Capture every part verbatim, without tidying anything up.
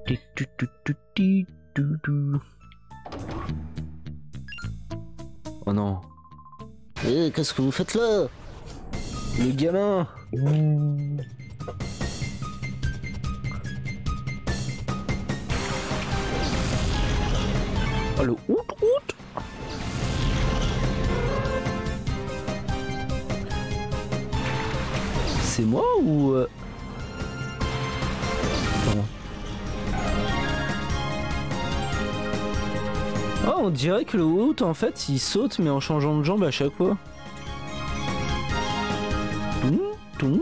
Oh non. Eh, qu'est-ce que vous faites là? Le gamin. Mmh. Oh le out out. C'est moi ou euh... Oh, on dirait que le out en fait il saute mais en changeant de jambe à chaque fois. Toum, toum.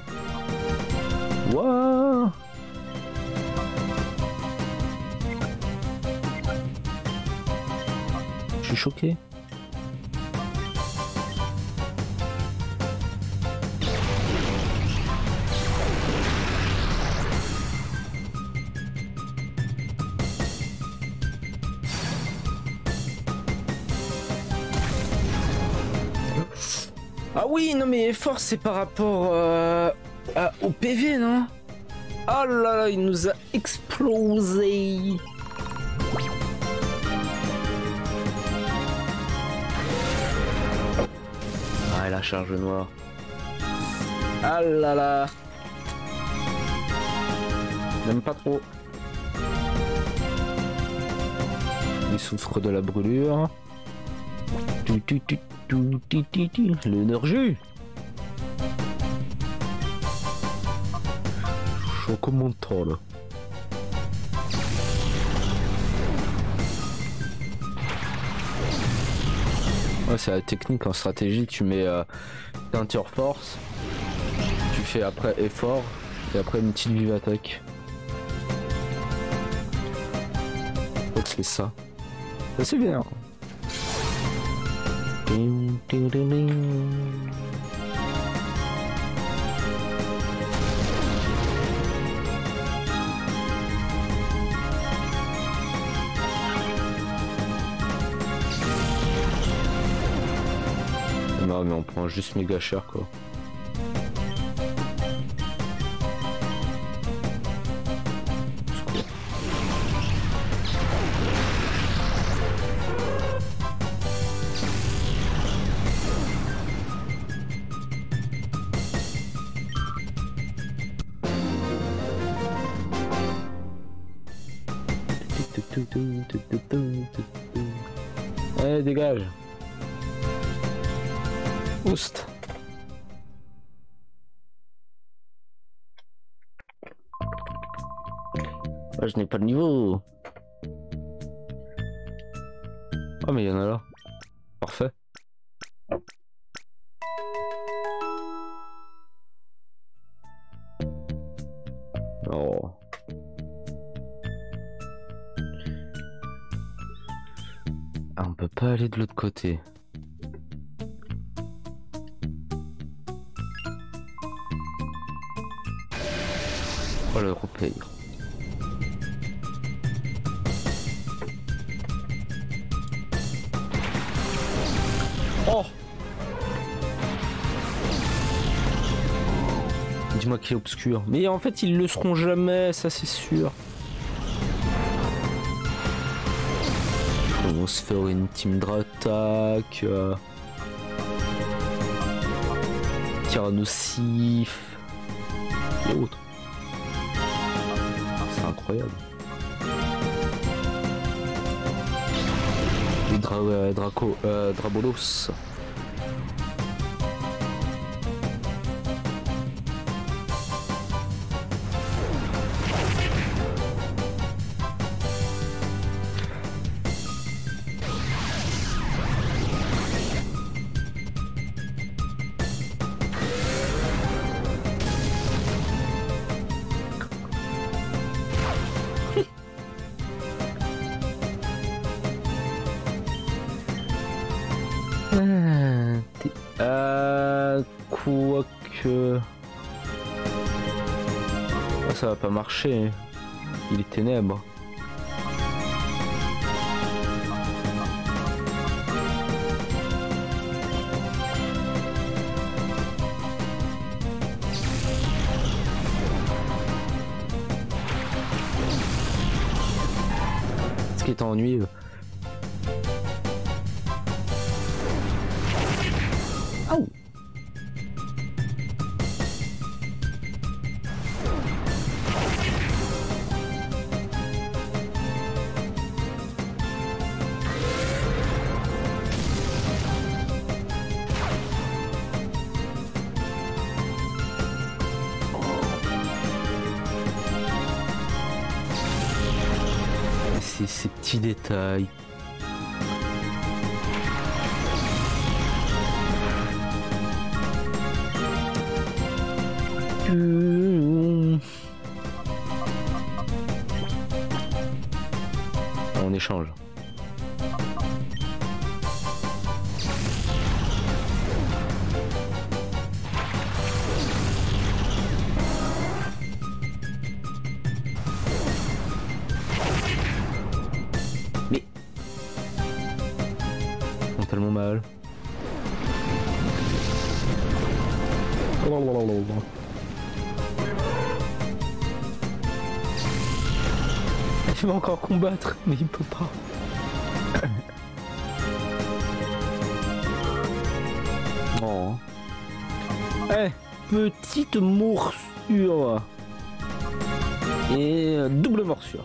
Waouh. Je suis choqué. Ah oui, non mais force c'est par rapport euh, à, au P V, non? Oh là là, il nous a explosé. Ah, la charge noire. Ah là là. Même pas trop. Il souffre de la brûlure. Tu, tu, tu, tu, tu, tu, tu. L'énergie. Choc mental. Ouais, c'est la technique en stratégie. Tu mets euh, teinture force, tu fais après effort et après une petite vive attaque. Je crois que c'est ça. Ça c'est bien. Ding, ding, ding, ding. Non mais on prend juste méga cher quoi. Allez, dégage. Oust. Ah, je n'ai pas de niveau. Ah, mais il y en a là. Parfait. Oh. Ah, on peut pas aller de l'autre côté. Oh le repère. Oh. Dis-moi qu'il est obscur. Mais en fait ils le seront jamais, ça c'est sûr. On va se faire une team d'attaque. Euh... Tyrannosif. Et autres. C'est incroyable. Et Dra euh, Draco, euh, Drabolos. Euh, quoique... Oh, ça va pas marcher. Il est ténèbres. qui était ennuyeux. Aouh. C'est ces petits détails. On échange. Mais ils ont tellement mal. Il va encore combattre, mais il peut pas. Oh. Eh, petite morsure. Et double morsure.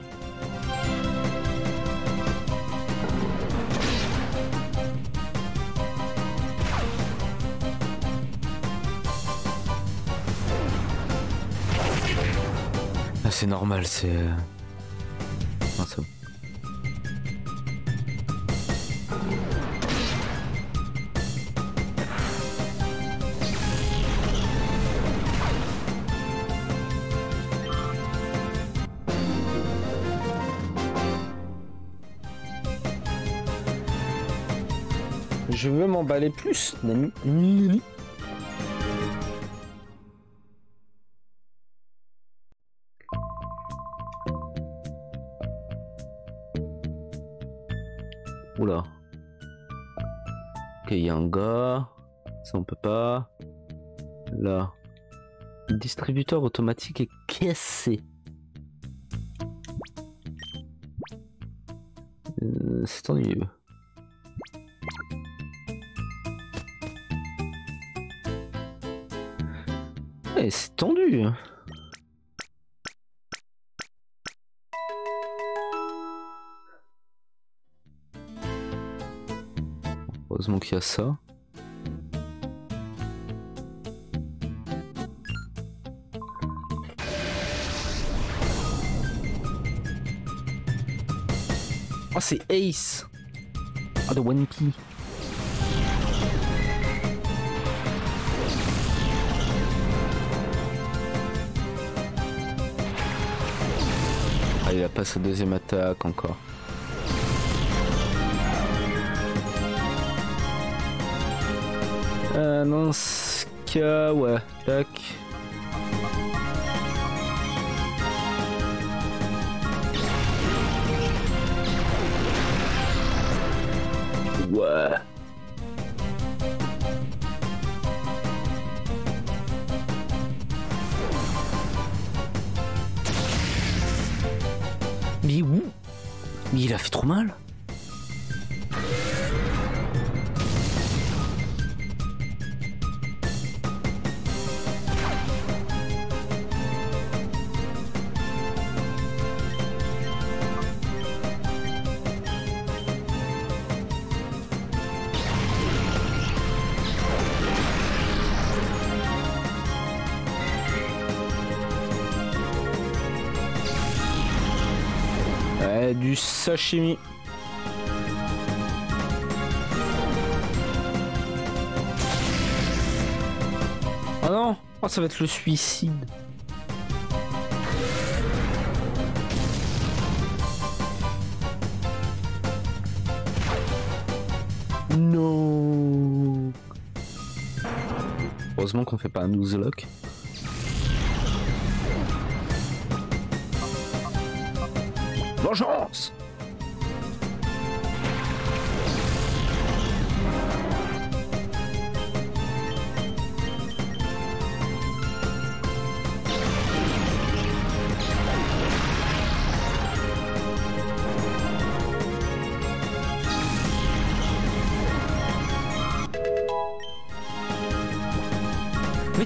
Ah, c'est normal, c'est... Non, c'est bon. Je veux m'emballer plus, Nani. Nani. Oula. Ok, il y a un gars. Ça on peut pas. Là. Le distributeur automatique est cassé. Euh, c'est ennuyeux. Eh, c'est tendu. Heureusement qu'il y a ça. Oh, c'est Ace. Ah, de One Piece. Ah, il a pas sa deuxième attaque encore. Euh, dans ce cas, ouais, tac. Ouais. Mais où? Mais il a fait trop mal. Ouais, du sashimi. Oh non, oh, ça va être le suicide. Non. Heureusement qu'on fait pas un Nuzlocke. Vengeance!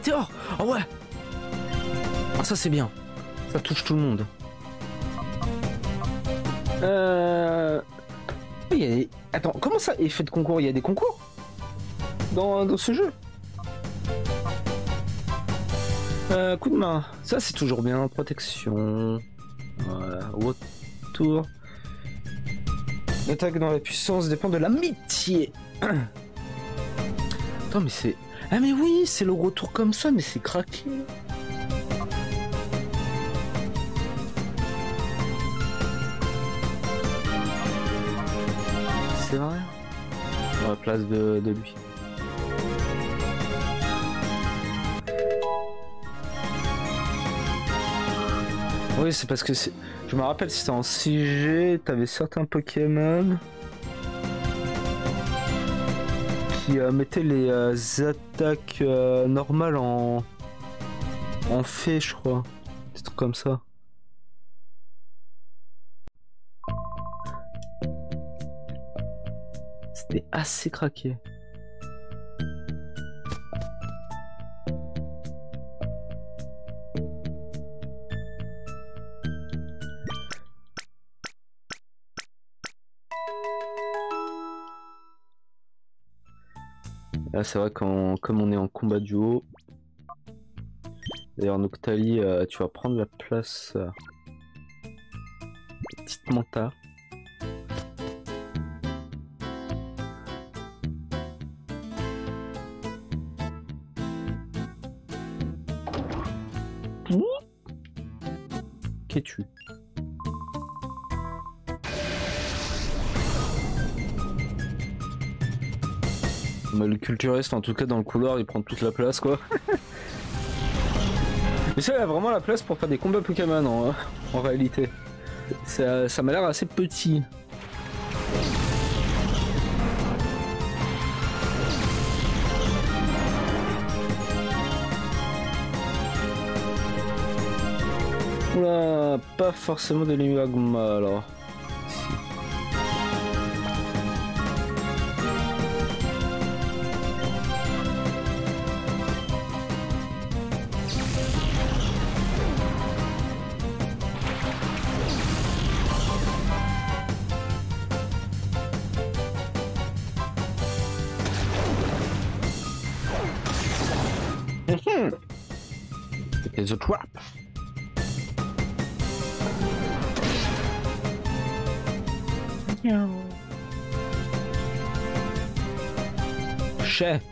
météore. Ah ouais. Ah, ça c'est bien. Ça touche tout le monde. Euh... Il y a des... Attends, comment ça, effet de concours? Il y a des concours dans, dans ce jeu? euh, Coup de main. Ça c'est toujours bien. Protection. Voilà. Retour. L'attaque dans la puissance dépend de l'amitié. Attends, mais c'est... Ah mais oui, c'est le retour comme ça, mais c'est craqué. C'est vrai. À la place de, de lui. Oui, c'est parce que c'est... Je me rappelle, c'était en six G, t'avais certains Pokémon qui euh, mettaient les euh, attaques euh, normales en... en fait, je crois. Des trucs comme ça. C'était assez craqué. Là c'est vrai qu'on comme on est en combat duo. D'ailleurs Noctali, euh, tu vas prendre la place euh, petite Manta. Qu'es-tu? Mais le culturiste en tout cas dans le couloir il prend toute la place quoi. Mais ça il a vraiment la place pour faire des combats Pokémon en, en réalité. Ça, ça m'a l'air assez petit. Oula, pas forcément de l'Imagma alors. Si. It's a trap. Chais.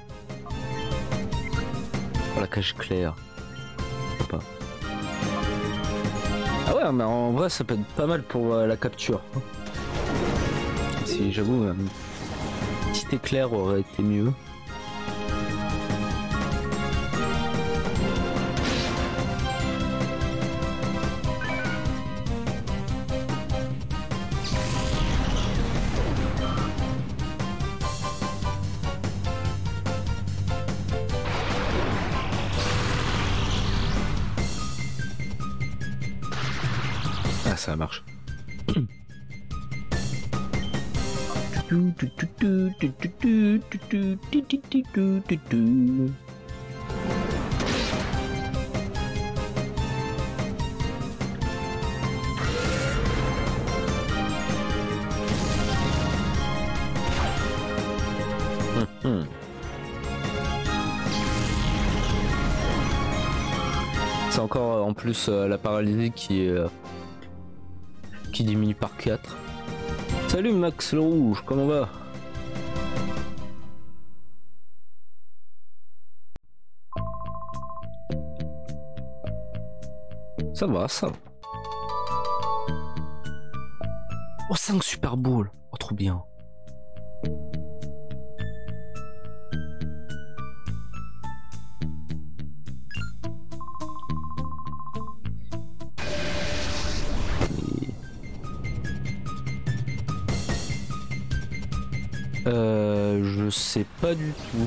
Oh la cage claire. Pas. Ah ouais mais en vrai ça peut être pas mal pour euh, la capture. Si j'avoue un petit éclair aurait été mieux. Ah ça marche. C'est encore euh, en plus euh, la paralysie qui est euh, qui diminue par quatre. Salut Max le Rouge, comment va? Ça va, ça va. Oh, cinq Super Balls. Oh, trop bien. Euh, je sais pas du tout.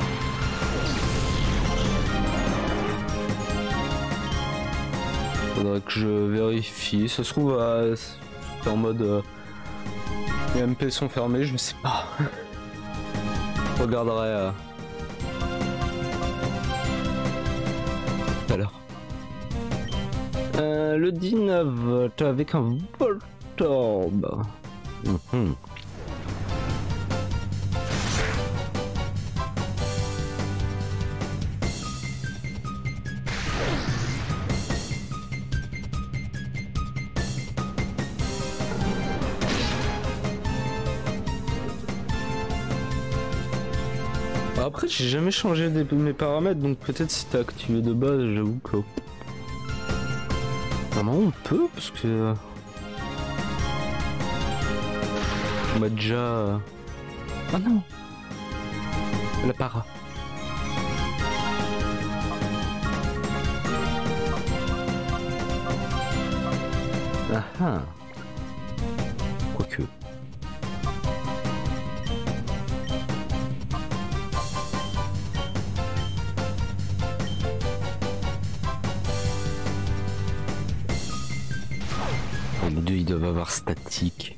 Faudrait faudrait que je vérifie. Ça se trouve, euh, c'est en mode euh, les M P sont fermés, je sais pas. Je regarderai euh, tout à l'heure. Euh, le dix-neuf, avec un Voltorb. Mmh. Après, j'ai jamais changé des, mes paramètres, donc peut-être si t'as activé de base, j'avoue que. Normalement, on peut, parce que. On m'a déjà. Ah non! La para. Ah ah! Quoique. Les deux ils doivent avoir statique.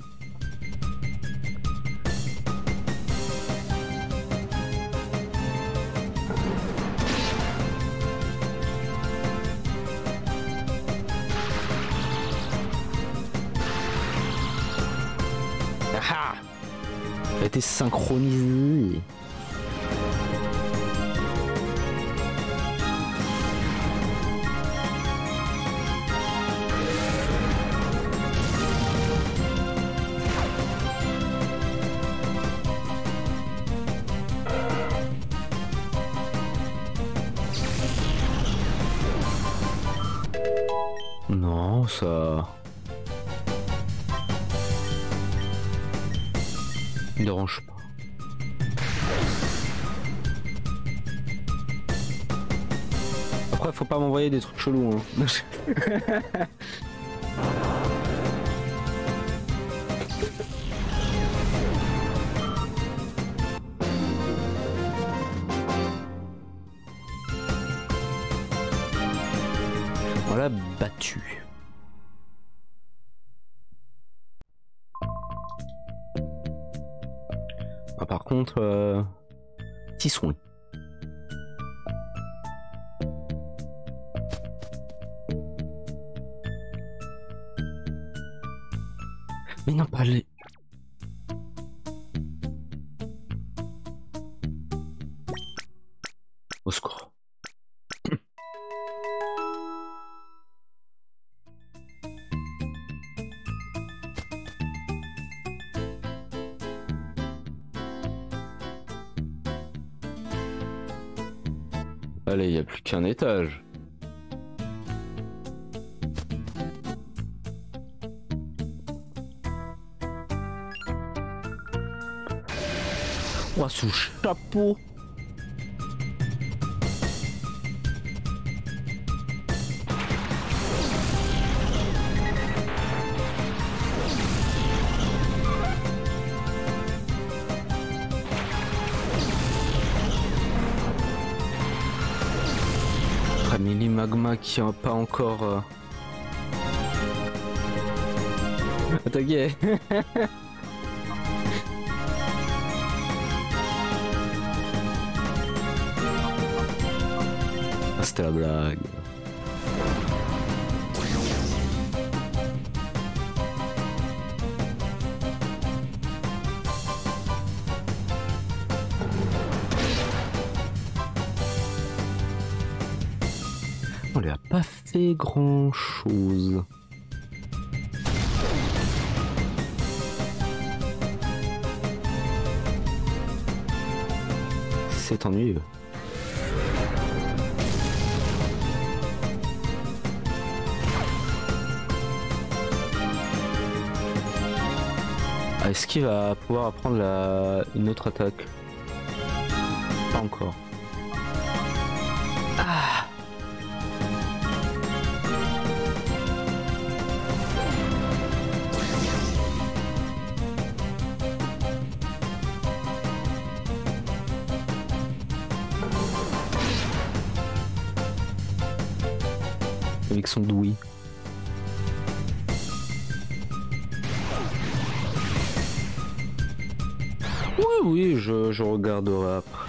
Ah, elle a été synchronisée. Non, ça... me dérange pas. Après, faut pas m'envoyer des trucs chelous, hein. Voilà, battu. Ah, par contre, euh... petit soin. Mais non, pas les... Au secours. Allez, il n'y a plus qu'un étage. Oh, ce chapeau! Milli Magma qui a pas encore euh... attaqué. Ah, c'était la blague. On lui a pas fait grand chose. C'est ennuyeux. Ah, est-ce qu'il va pouvoir apprendre la... une autre attaque? Pas encore. Ah! Avec son douille. Oui, oui, je, je regarderai après.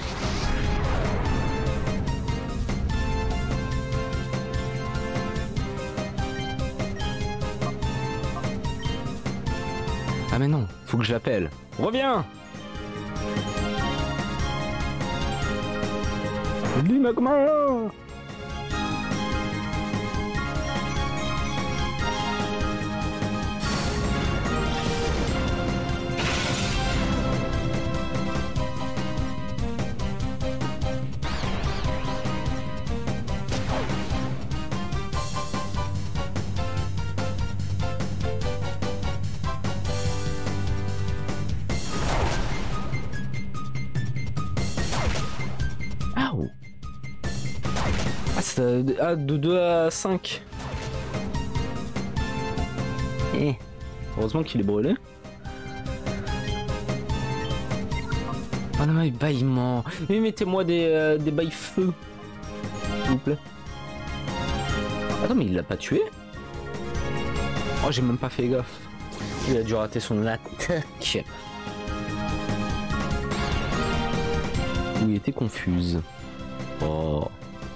Ah mais non, faut que je l'appelle. Reviens! Dis Magma! Ah, de deux à cinq. Eh. Heureusement qu'il est brûlé. Ah non, mais bâillement. Mais mettez-moi des, euh, des bails feu. S'il vous plaît. Attends, mais il l'a pas tué? Oh, j'ai même pas fait gaffe. Il a dû rater son attaque. Ou il était confuse. Oh.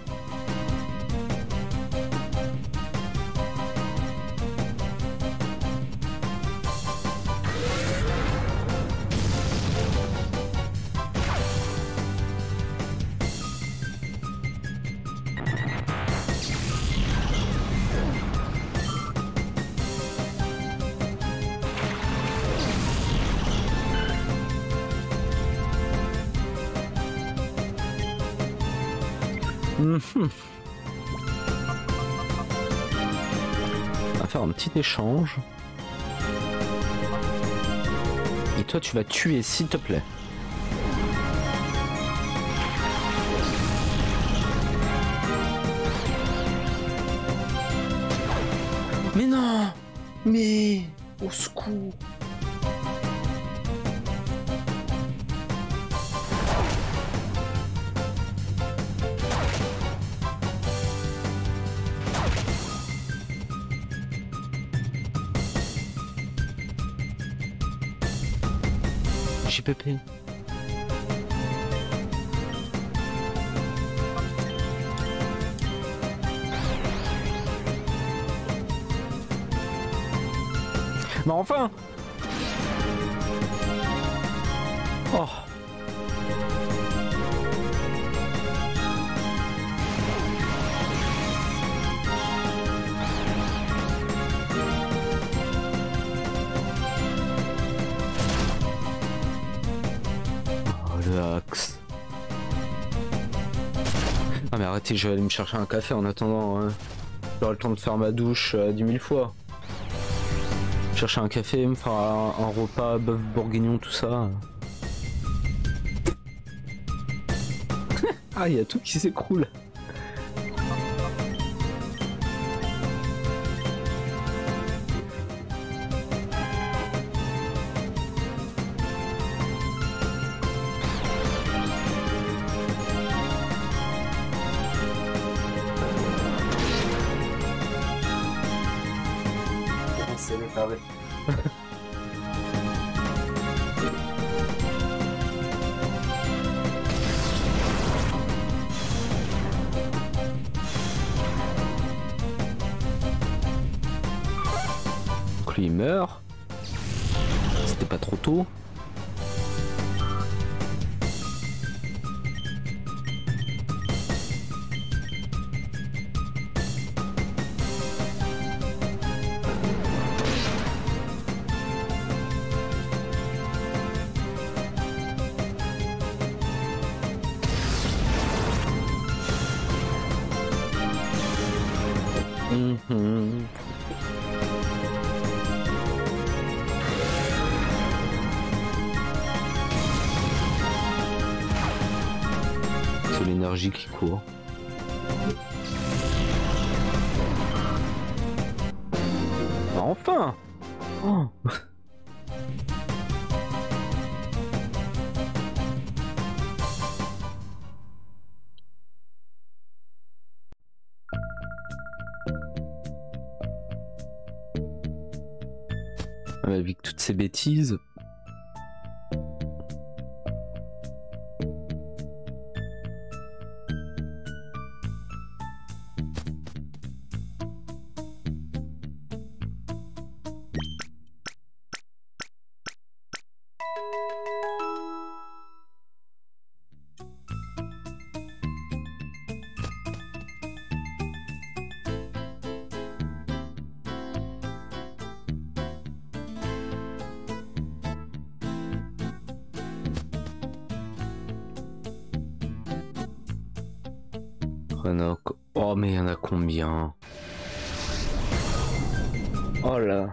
Mmh. On va faire un petit échange. Et toi tu vas tuer s'il te plaît. Mais non! Mais au secours! J P P. Mais enfin! Oh! Axe. Ah mais arrêtez, je vais aller me chercher un café en attendant. Hein. J'aurai le temps de faire ma douche euh, dix mille fois. Chercher un café, me faire un, un repas, bœuf bourguignon, tout ça. Ah, il y a tout qui s'écroule. C'est le carré. Donc lui il meurt. C'était pas trop tôt. Mmh. C'est l'énergie qui court. Enfin! Oh. Avec toutes ces bêtises. Renok. Oh mais il y en a combien? Oh là.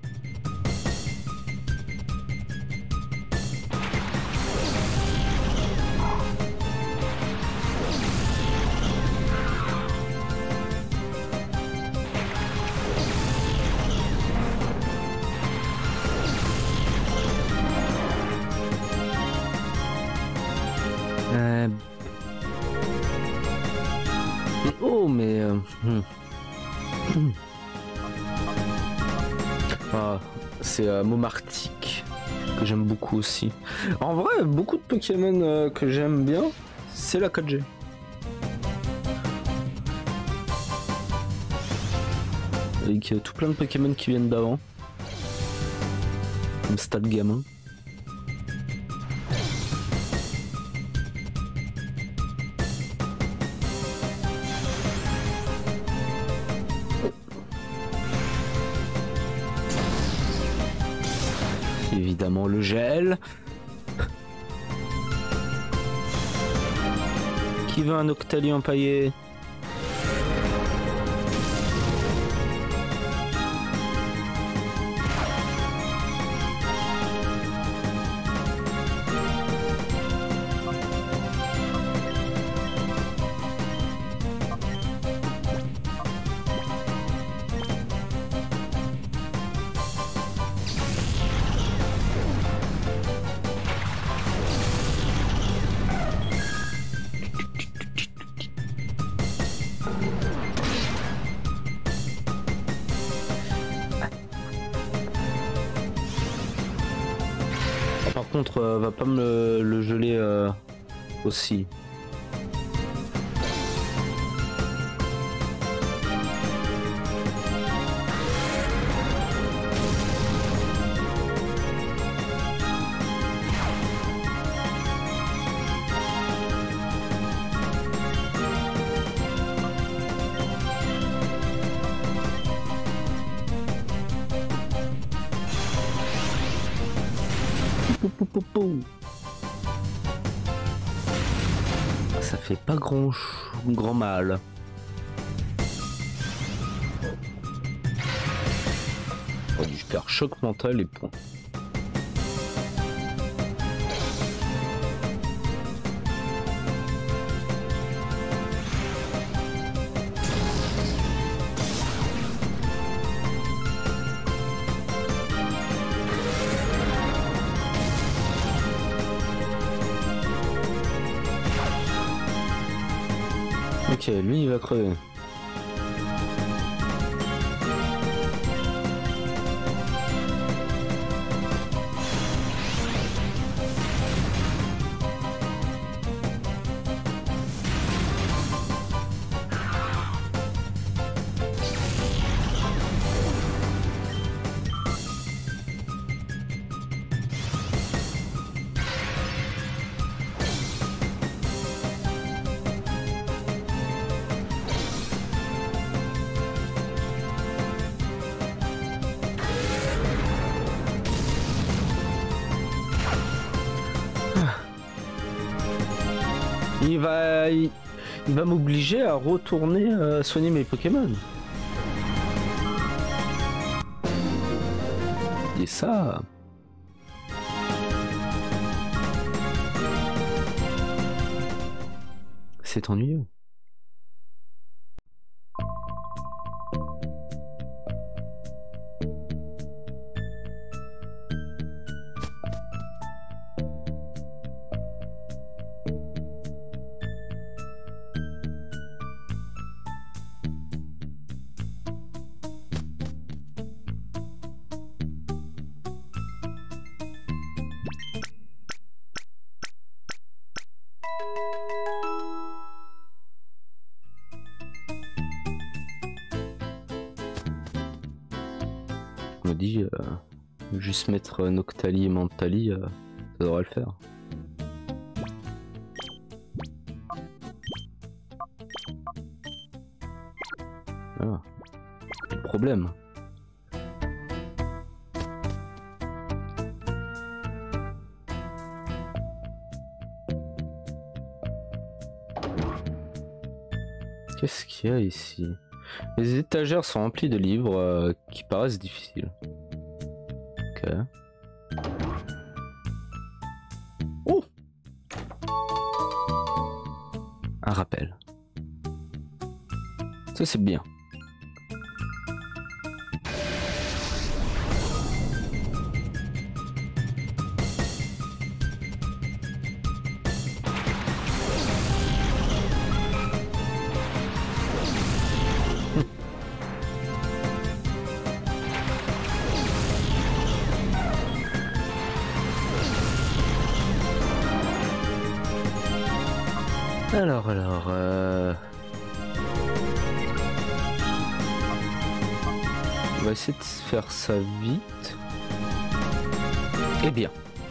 Euh... Mais oh mais... Euh... hmm. Hmm. Ah, c'est euh, Momartic que j'aime beaucoup aussi. En vrai, beaucoup de Pokémon euh, que j'aime bien, c'est la quatre G. Avec euh, tout plein de Pokémon qui viennent d'avant. Comme Stade Gamin. Évidemment le gel. Qui veut un Octali empaillé? Par contre, euh, va pas me le, le geler euh, aussi. Ça fait pas grand, grand mal. Oh, du faire choc mental et point. Ok, lui il va crever. Il va, il, il va m'obliger à retourner euh, soigner mes Pokémon. Et ça... C'est ennuyeux. Je me dis, euh, juste mettre Noctali et Mentali, euh, ça devrait le faire. Ah, le problème. Qu'est-ce qu'il y a ici? Les étagères sont remplies de livres euh, qui paraissent difficiles. Ok. Oh! Un rappel. Ça c'est bien. Alors, alors, euh... on va essayer de faire ça vite. Eh bien.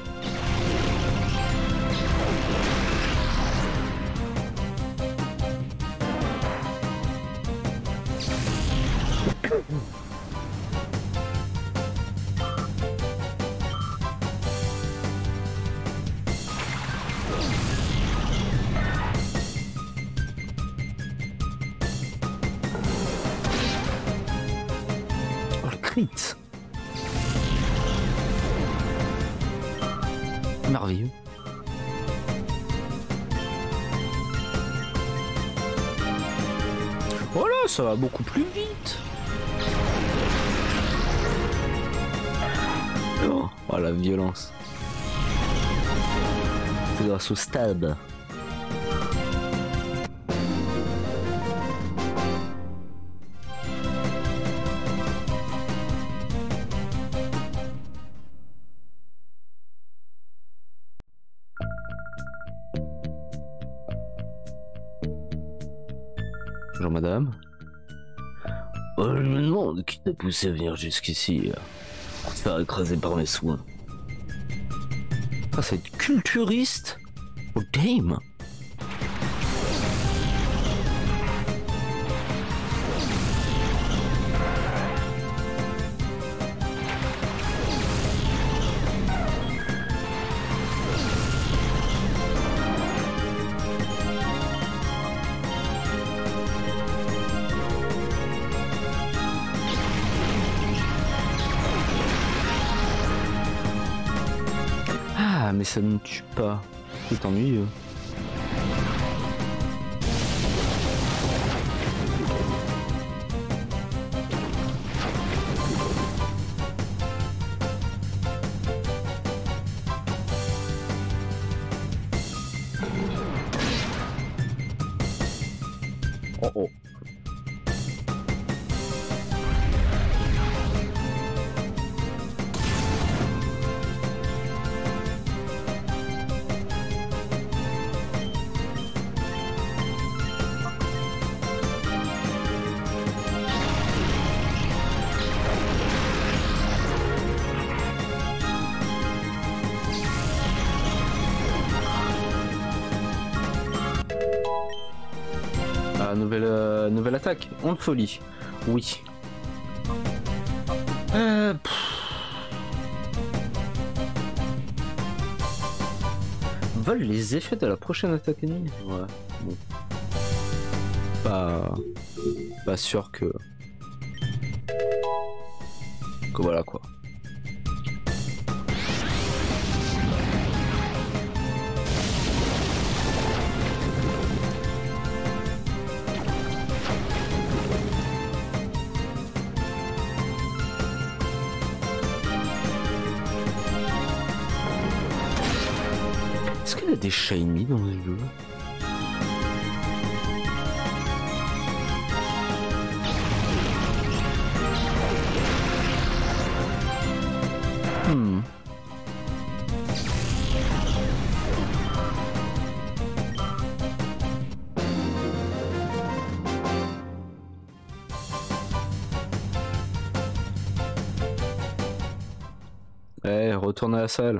Merveilleux. Oh là, ça va beaucoup plus vite. Oh, oh la violence. C'est grâce au stab. Bonjour madame. Oh, je me demande qui t'a poussé à venir jusqu'ici pour te faire écraser par mes soins. Ah, c'est culturiste au game. Mais ça ne tue pas, c'est ennuyeux. Oh oh. Nouvelle, euh, nouvelle attaque, onde folie. Oui. Euh, Vol les effets de la prochaine attaque ennemie. Ouais. Bon. Pas, pas sûr que. Que voilà quoi. Est-ce qu'il y a des shiny dans le jeu? Hmm. Eh, retourne à la salle.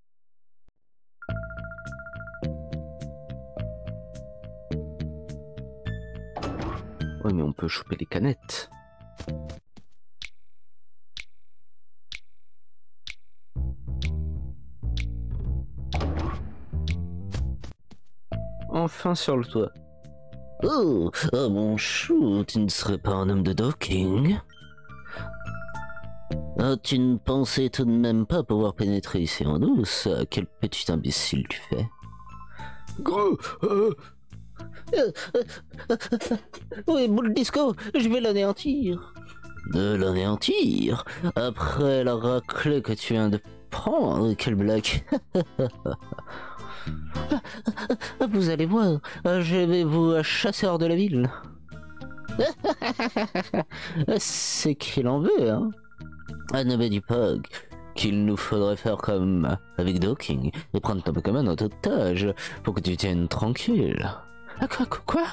Ouais, mais on peut choper les canettes. Enfin sur le toit. Oh, oh mon chou, tu ne serais pas un homme de docking? Ah, tu ne pensais tout de même pas pouvoir pénétrer ici en douce? Quel petit imbécile tu fais? Gros, euh... Euh, euh, euh, oui, boule disco, je vais l'anéantir. De l'anéantir? Après la raclée que tu viens de prendre, quelle blague. Vous allez voir, je vais vous chasser hors de la ville. C'est qu'il en veut, hein. Ah, ne me dis pas qu'il nous faudrait faire comme avec Docking et prendre ton Pokémon en otage pour que tu tiennes tranquille. Ah, quoi, quoi, quoi?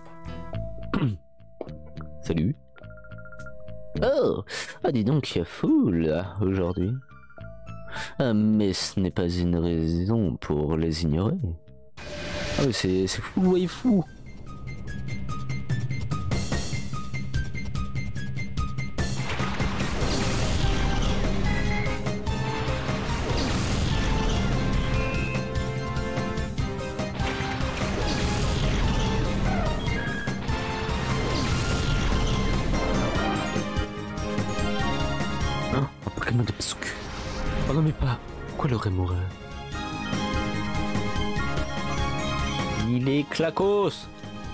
Salut. Oh, ah, dis donc, il y a foule aujourd'hui. Ah, mais ce n'est pas une raison pour les ignorer. Ah oui, c'est fou, ouais, fou. Hein, un Pokémon de Psuk. Oh non mais pas. Pourquoi le Rémoraire? Il est clacos.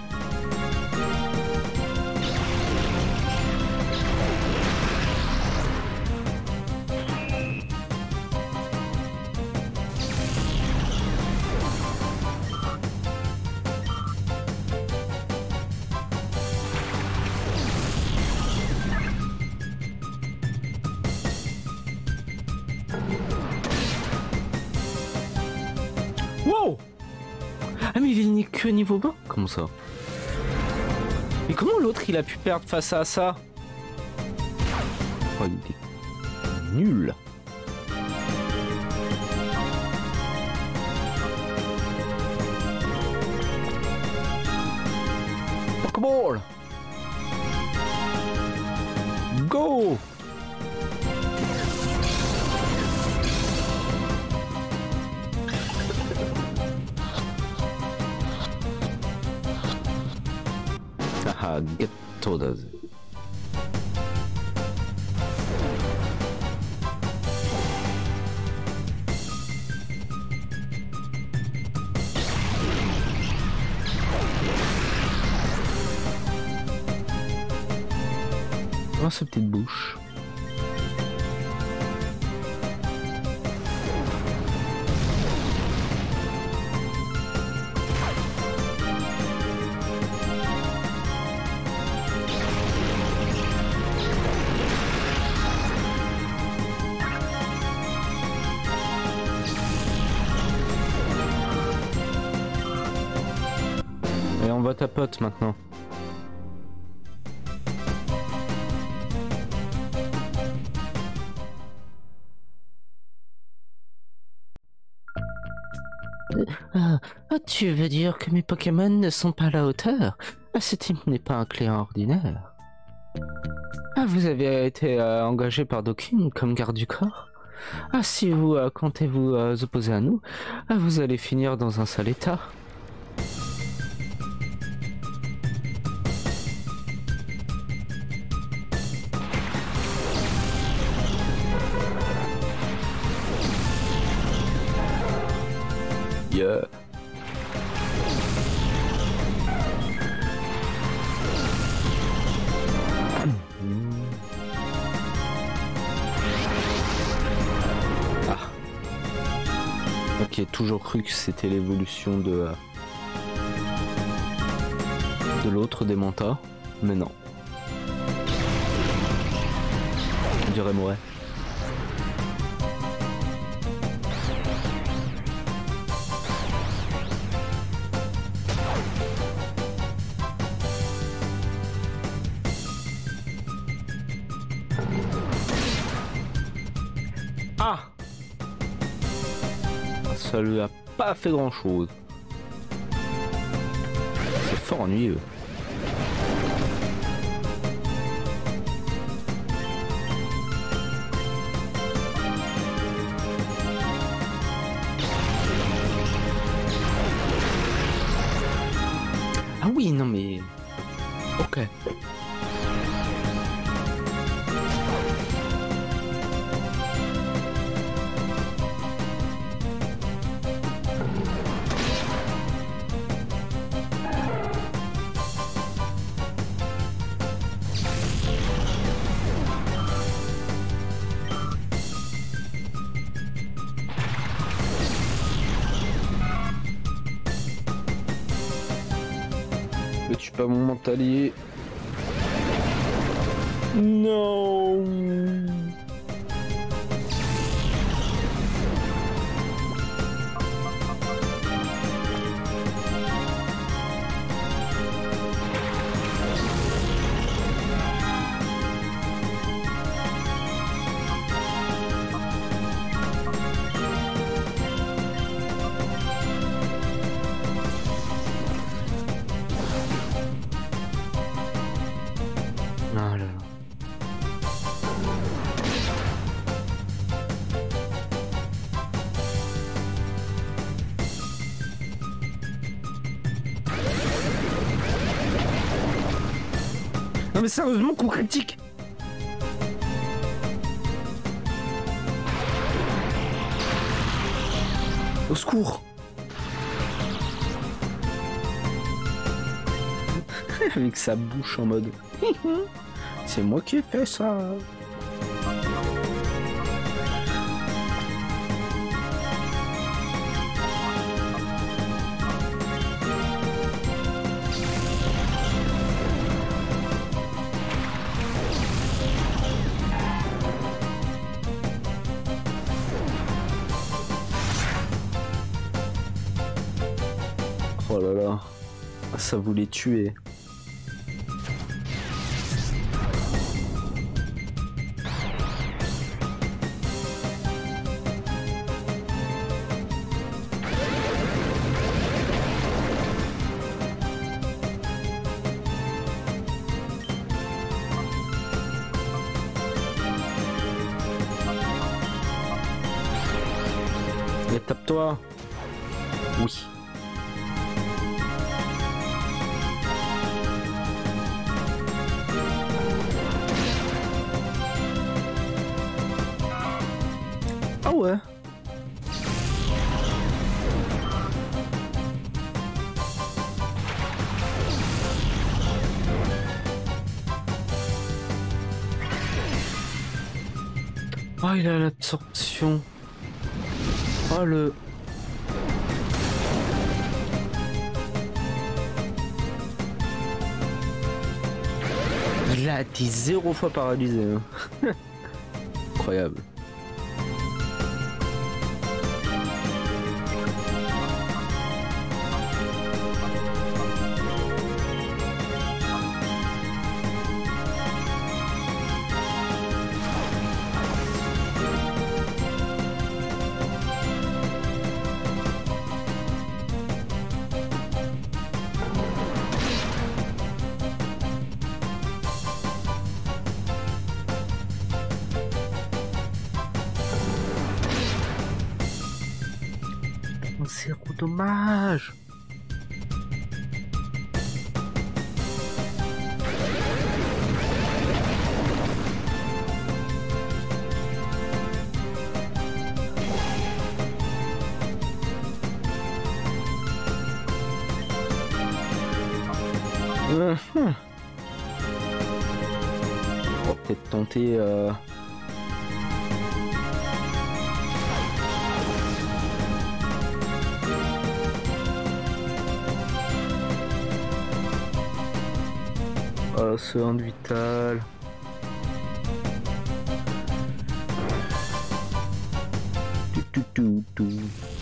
Wow. Ah mais il n'est que niveau bas. Comment ça? Mais comment l'autre il a pu perdre face à ça? Oh, il est nul. Pokéball. Go. Ah, get todas. Oh, sa petite bouche. Et on voit ta pote maintenant. Ah, ah, tu veux dire que mes Pokémon ne sont pas à la hauteur? Ah, ce type n'est pas un client ordinaire. Ah, vous avez été euh, engagé par Docking comme garde du corps? Ah, si vous euh, comptez vous euh, opposer à nous, ah, vous allez finir dans un sale état. Yeah. Ah. Ok, toujours cru que c'était l'évolution de euh, de l'autre des Manta, mais non. On dirait Moret. Ah! Ça lui a pas fait grand chose. C'est fort ennuyeux. Ah oui, non mais... Ok. Ne tue pas mon mentalier. Non. Ah là là. Non mais sérieusement, coup critique. Au secours. Avec sa bouche en mode c'est moi qui ai fait ça. Oh là là, ça voulait tuer. Et tape-toi. Oui. Ah ouais. Oh, il a l'absorption. Oh le... Il a été zéro fois paralysé. Hein. Incroyable. C'est dommage. Euh, hmm. On va peut-être tenter... Euh... Oh, ce hand vital. Tout, tout, tout, tout.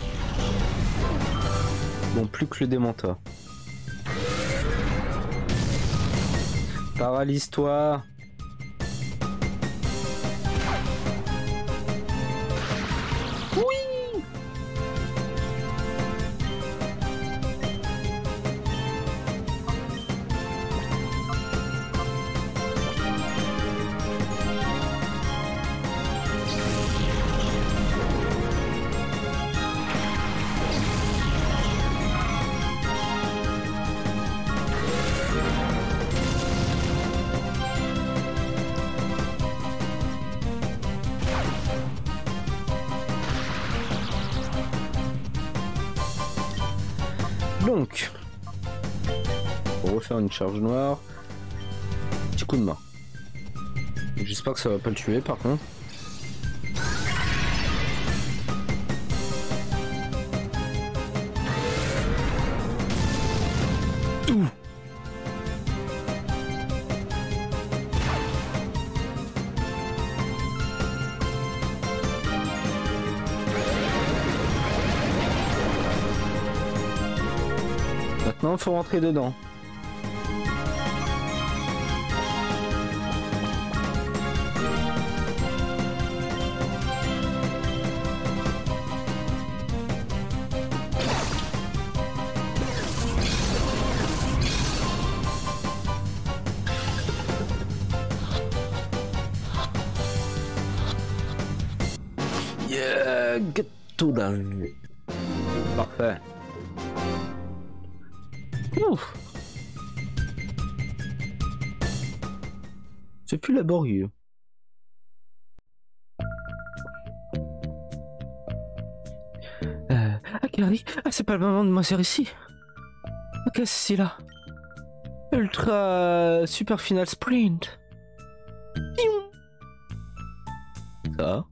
Bon, plus que le démenta. Paralyse-toi. Oui. Donc, pour refaire une charge noire, petit coup de main. J'espère que ça va pas le tuer par contre. Ouh. Maintenant, il faut rentrer dedans. Yeah, get to down. Parfait. Ouf. C'est plus laborieux. Euh, ah Carrie, ah c'est pas le moment de m'asseoir ici. Ah, qu'est-ce que c'est là? Ultra super final sprint. Piou. Ça.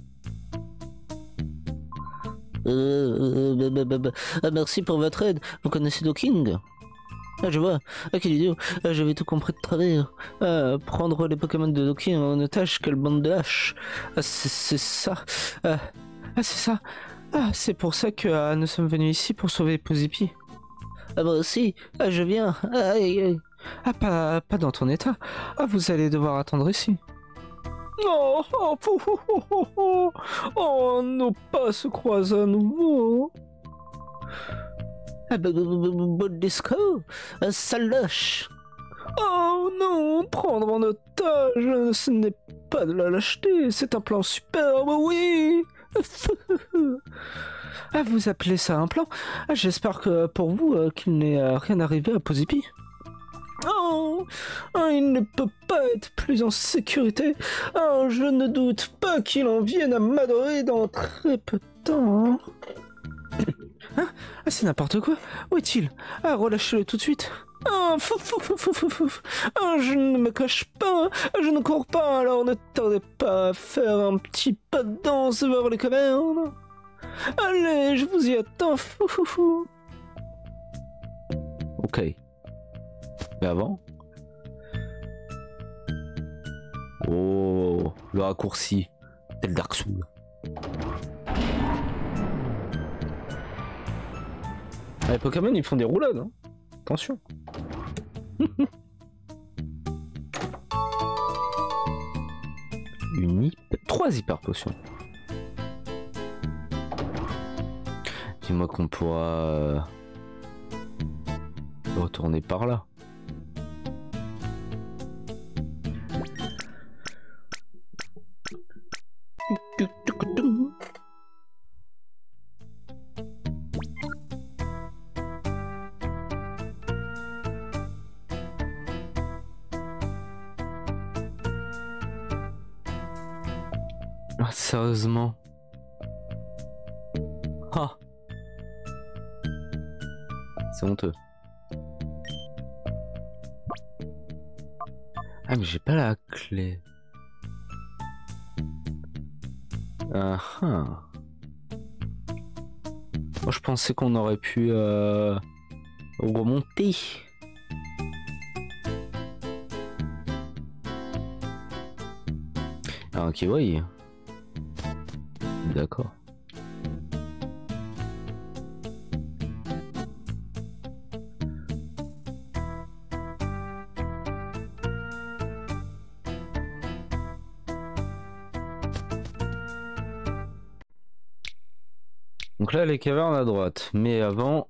Euh, euh, bah, bah, bah, bah. Merci pour votre aide. Vous connaissez Docking? Ah, je vois. Ah, quel idiot. Ah, j'avais tout compris de travers. Ah, prendre les Pokémon de Docking en otage, quelle bande de haches. Ah, c'est ça. Ah, ah c'est ça. Ah, c'est pour ça que ah, nous sommes venus ici pour sauver Pozipi. Ah, bah aussi. Ah, je viens. Ah, aïe, aïe. Ah, pas, pas dans ton état. Ah, vous allez devoir attendre ici. Oh, oh, oh, oh, oh, oh, oh, nos pas se croisent à nouveau. Ah, bon disco, sale lâche. Oh non, prendre en otage, ce n'est pas de la lâcheté, c'est un plan superbe, oui. Ah, vous appelez ça un plan? Ah, j'espère que pour vous, euh, qu'il n'est euh, rien arrivé à Pozipi. Oh, oh, il ne peut pas être plus en sécurité. Oh, je ne doute pas qu'il en vienne à m'adorer dans très peu de temps. Hein? Ah, c'est n'importe quoi. Où est-il? Ah, relâchez-le tout de suite. Ah, fou, fou, fou, fou, fou, fou. Ah, je ne me cache pas. Je ne cours pas, alors ne tardez pas à faire un petit pas de danse vers les cavernes. Allez, je vous y attends. Fou, fou, fou. Ok. Mais avant. Oh, le raccourci. Tel Dark Souls. Ah, les Pokémon ils font des roulades. Hein. Attention. Une hyper... Trois hyper potions. Dis-moi qu'on pourra euh, retourner par là. Ah, sérieusement. Ah. C'est honteux. Ah mais j'ai pas la clé. Ah ah. Moi je pensais qu'on aurait pu euh, remonter. Ah ok oui. D'accord. Donc là les cavernes à droite, mais avant...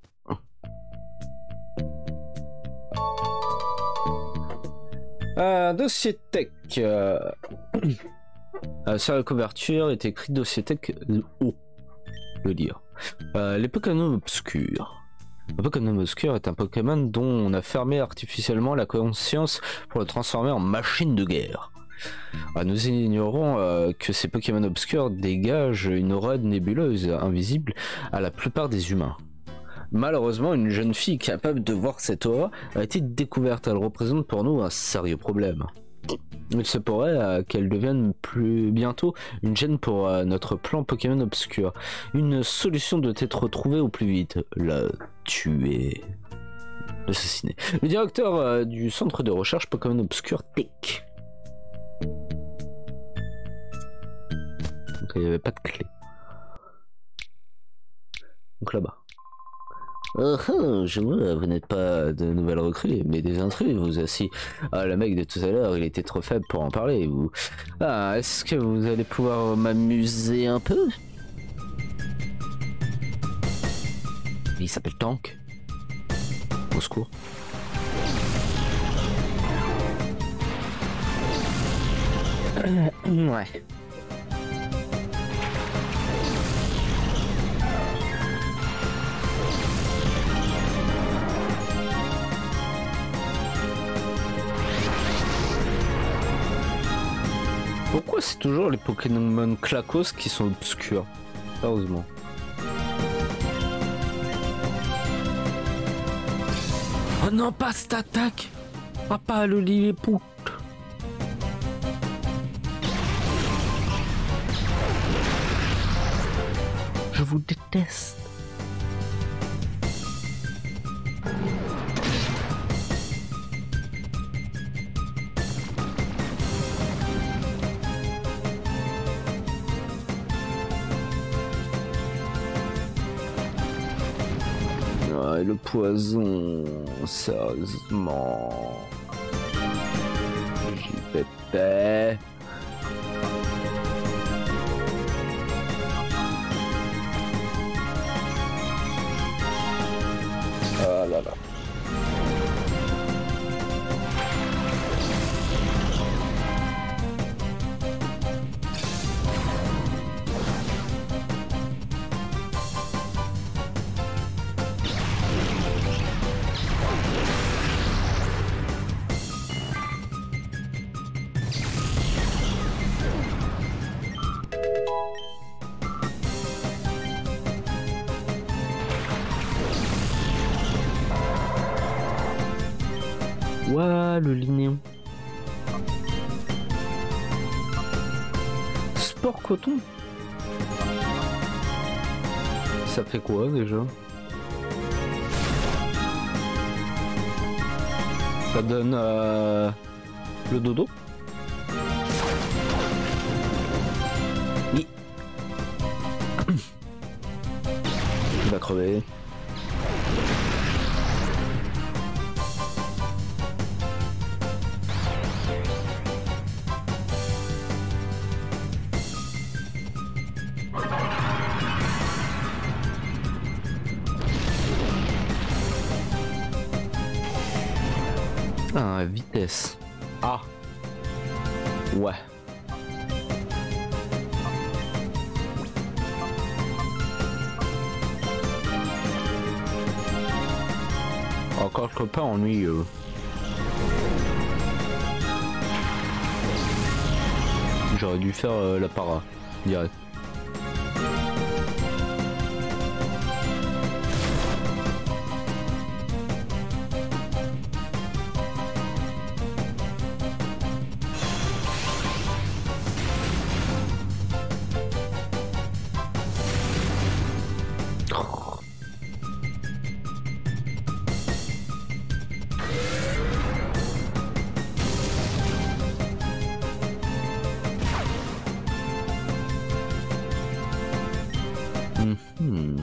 Ah, dossier tech. Euh... Euh, sur la couverture est écrit dossier tech haut, le lire. Euh, les Pokémon obscurs. Le Pokémon obscur est un Pokémon dont on a fermé artificiellement la conscience pour le transformer en machine de guerre. Alors, nous ignorons euh, que ces Pokémon obscurs dégagent une aura nébuleuse invisible à la plupart des humains. Malheureusement, une jeune fille capable de voir cette aura a été découverte. Elle représente pour nous un sérieux problème. Il se pourrait euh, qu'elle devienne plus bientôt une gêne pour euh, notre plan Pokémon obscur. Une solution doit être retrouvée au plus vite. La tuer. L'assassiner. Le directeur euh, du centre de recherche Pokémon obscur, Tech. Donc il n'y avait pas de clé. Donc là-bas. Oh, oh, je vois, vous n'êtes pas de nouvelles recrues, mais des intrus, vous aussi. Ah, le mec de tout à l'heure, il était trop faible pour en parler, vous. Ah, est-ce que vous allez pouvoir m'amuser un peu? Il s'appelle Tank. Au secours. Ouais. Pourquoi c'est toujours les Pokémon clacos qui sont obscurs? Heureusement. Oh non, pas cette attaque! Ah, pas le Lilliput! Je vous déteste! Le poison, sérieusement. J'y vais pas. Ah là là. Ouah, le Linéon. Sport coton. Ça fait quoi déjà? Ça donne euh, le dodo. Oui. Il va crever. Ah, vitesse. Ah. Ouais. Encore que pas ennuyeux. J'aurais dû faire euh, la para, direct. Hmm.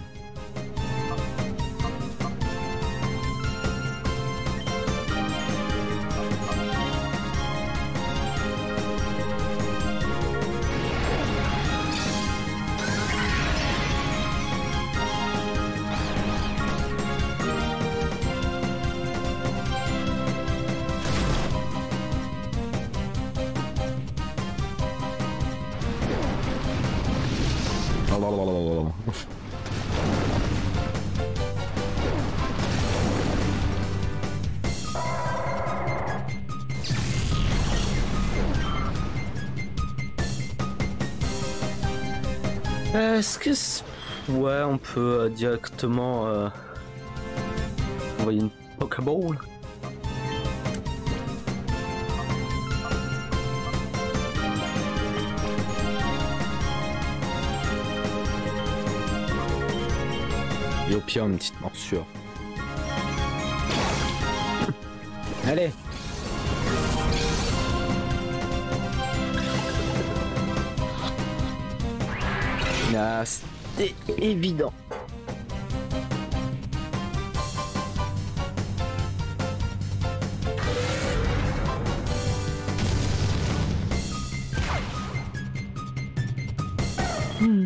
Est-ce que... Ouais, on peut euh, directement... Euh... envoyer une Pokéball. Et au pire une petite morsure. Allez. Ah, c'était évident. Hmm.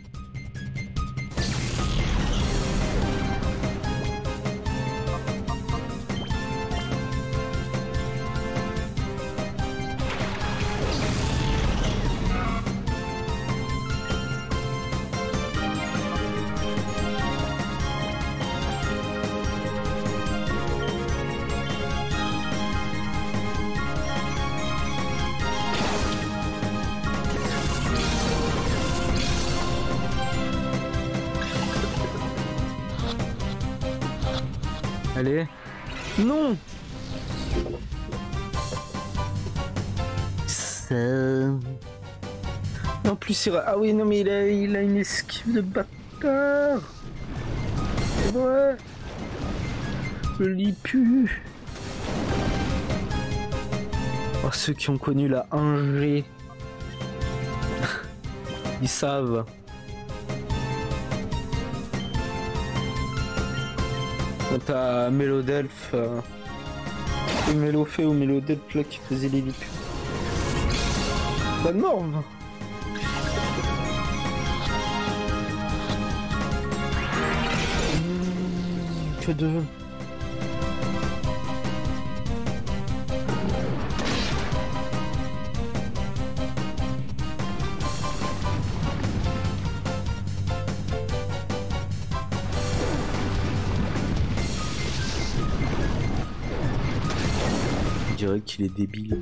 Allez. Non. Ça... En plus, il... ah oui, non, mais il a, il a une esquive de bâtard. Ouais. Je lis plus. Oh, ceux qui ont connu la un G. Ils savent. Quand t'as Mélodelph euh, et Mélofée ou Mélodelph là qui faisait les lipus. Bonne mort. Mmh, que deux. Je dirais qu'il est débile.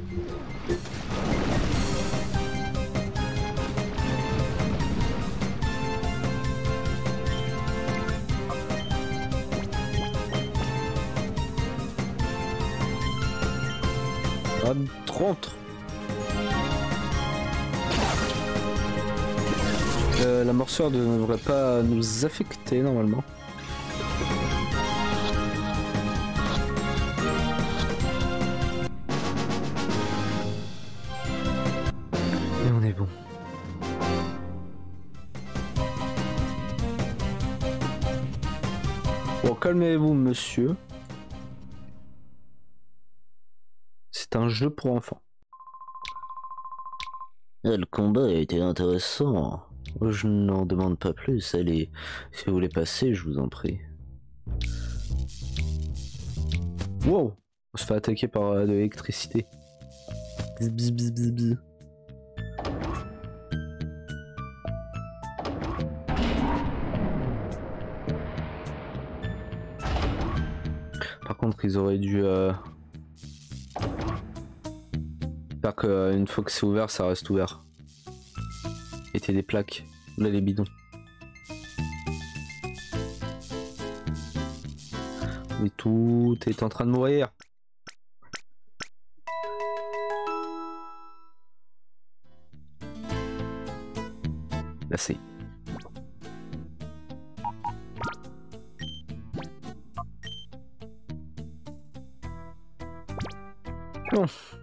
Ah, trente. Euh, la morsure ne devrait pas nous affecter normalement. Bon, calmez-vous, monsieur. C'est un jeu pour enfants. Ah, le combat a été intéressant. Je n'en demande pas plus. Allez, si vous voulez passer, je vous en prie. Wow, on se fait attaquer par euh, de l'électricité. Bzz, bzz, bzz, bzz, bzz. Par contre, ils auraient dû... Euh... J'espère qu'une fois que c'est ouvert, ça reste ouvert. Mettez des plaques. Là, les bidons. Mais tout est en train de mourir. Là, c'est... Non.